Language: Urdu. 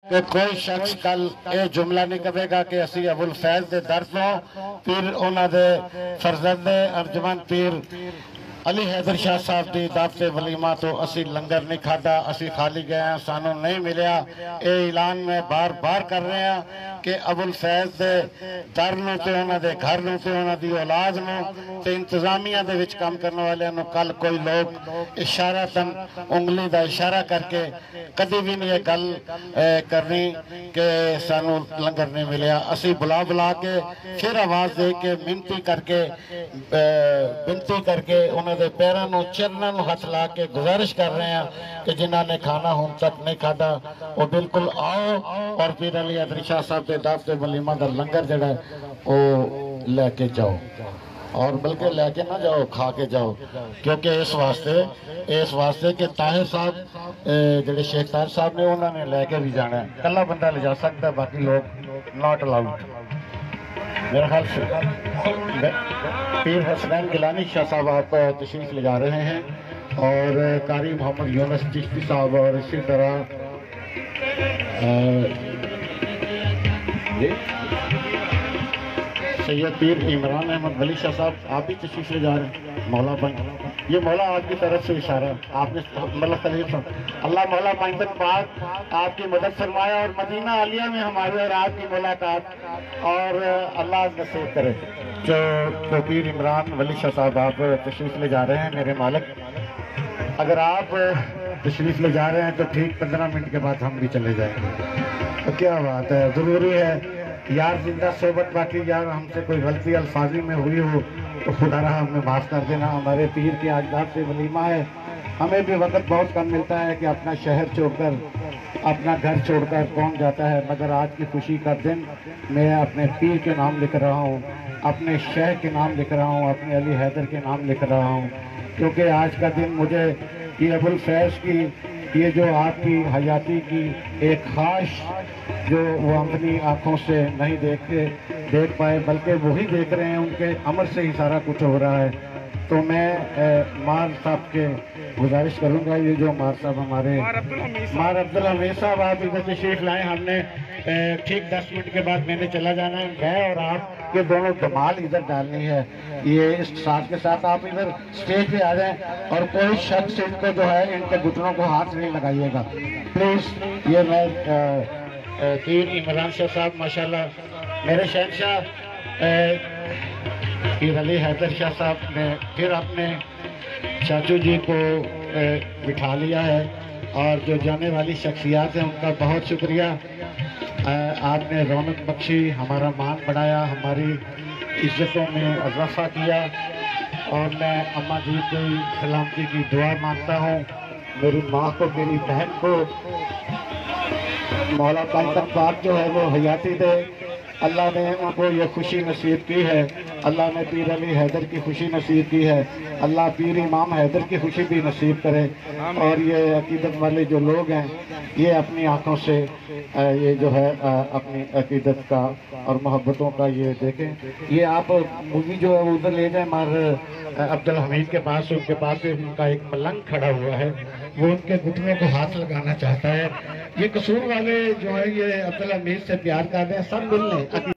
کہ کوئی شخص کل یہ جملہ نہیں کہے گا کہ اسی ابو الفیض دے در تو پھر انہوں دے فرزند ارجمند پیر علی حیدر شاہ صاحب دی دعوت ولیمہ تو اسی لنگر نہیں کھادا، اسی خالی گئے ہیں، سانوں نہیں ملیا۔ اے اعلان میں بار بار کر رہے ہیں کہ ابو الفیض دے در نو تے انہوں دے گھر نو تے انہوں دی اولاد نو تے انتظامیہ دے وچ کام کرنے والے نو کل کوئی لوگ اشارتاً انگلی دا اشارہ کر کے کدی بھی نہیں یہ گل کرنی کہ سانوں لنگر نہیں ملیا۔ اسی بلا بلا کے پھر آواز دے کے منتی کر کے انہوں دے پیرانوں چرنوں ہاتھ لا کے گزارش کر رہے ہیں کہ جنہاں نے کھانا ہون تک نہیں کھادا وہ بالکل آؤ اور پیر علی حیدر شاہ صاحب دے دعوت ولیمہ دا لنگر جڑا ہے وہ لے کے جاؤ، اور بلکہ لے کے نہ جاؤ، کھا کے جاؤ، کیونکہ اس واسطے کہ طاہر صاحب جڑے شیخ طاہر صاحب نے انہوں نے لے کے بھی جانا ہے، کلا بندہ لے جا سکتا ہے، باقی لوگ ناٹ الاؤڈ۔ میرا خیال سے پیر حسنین گیلانی شاہ صاحب آپ تشریف لے جا رہے ہیں، اور قاری محمد یونس چشتی صاحب، اور اسی طرح سید پیر عمران احمد ولی شاہ صاحب آپ بھی تشریف لے جا رہے ہیں۔ مولا پنج، یہ مولا آپ کی طرف سے اشارہ ہے، آپ نے ملک خلیف صاحب اللہ مولا پنج پاک آپ کی مدد فرمایا، اور مدینہ عالیہ میں ہمارے اور آپ کی ملاقات اور اللہ نصیب کرے۔ جو پیر عمران ولی شاہ صاحب آپ تشریف لے جا رہے ہیں، میرے مالک اگر آپ تشریف لے جا رہے ہیں تو ٹھیک 15 منٹ کے بعد ہم بھی چلے جائیں گے۔ تو کیا بات ہے، ضروری ہے یار زندہ صحبت، باقی یار ہم سے کوئی غلطی الفاظی میں ہوئی ہو تو خدا رہا ہمیں معاف کر دینا۔ ہمارے پیر کی آج دعوت ولیمہ ہے، ہمیں بھی وقت بہت کم ملتا ہے کہ اپنا شہر چھوڑ کر اپنا گھر چھوڑ کر کون جاتا ہے، مگر آج کی خوشی کا دن میں اپنے پیر کے نام لکھ رہا ہوں، اپنے شیخ کے نام لکھ رہا ہوں، اپنے علی حیدر کے نام لکھ رہا ہوں، کیونکہ آج کا دن مجھے یہ ابو الفیض کی یہ جو آپ کی حیاتی کی ایک خواہش جو وہ اپنی آنکھوں سے نہیں دیکھ پائے، بلکہ وہی دیکھ رہے ہیں، ان کے عمل سے ہی سارا کچھ ہو رہا ہے۔ تو میں مار صاحب کے گزارش کروں گا، یہ جو مار صاحب ہمارے مار عبدالحمید صاحب آپ ادھر تشریف لائیں، ہم نے ٹھیک 10 منٹ کے بعد میں نے چلا جانا ہے، میں اور آپ کے دونوں دمال ادھر ڈالنی ہے۔ یہ اس ساتھ کے ساتھ آپ ادھر سٹیج پہ آ جائیں، اور کوئی شخص ان کو جو ہے ان کے گھٹنوں کو ہاتھ نہیں لگائیے گا پلیز۔ یہ میں پیر عمران شاہ صاحب ماشاءاللہ میرے شہنشاہ پیر علی حیدر شاہ صاحب نے پھر اپنے چاچو جی کو بٹھا لیا ہے، اور جو جانے والی شخصیات ہیں ان کا بہت شکریہ، آپ نے رونق بخشی، ہمارا مان بڑھایا، ہماری عزتوں میں اضافہ کیا، اور میں اماں جی کی سلامتی کی دعا مانگتا ہوں، میری ماں کو، میری بہن کو مولا پنج پاک جو ہے وہ حیاتی دے، اللہ نے ان کو یہ خوشی نصیب کی ہے، اللہ نے پیر علی حیدر کی خوشی نصیب کی ہے، اللہ پیر امام حیدر کی خوشی بھی نصیب کرے، اور یہ عقیدت والے جو لوگ ہیں یہ اپنی آنکھوں سے یہ جو ہے اپنی عقیدت کا اور محبتوں کا یہ دیکھیں۔ یہ آپ مووی جو ہے ادھر لے جائیں مار عبدالحمید کے پاس، ان کے پاس ان کا ایک ملنگ کھڑا ہوا ہے، وہ ان کے گھٹنوں کو ہاتھ لگانا چاہتا ہے۔ یہ قصور والے جو ہے یہ عبدالحمید سے پیار کر رہے ہیں، سب مل لیں۔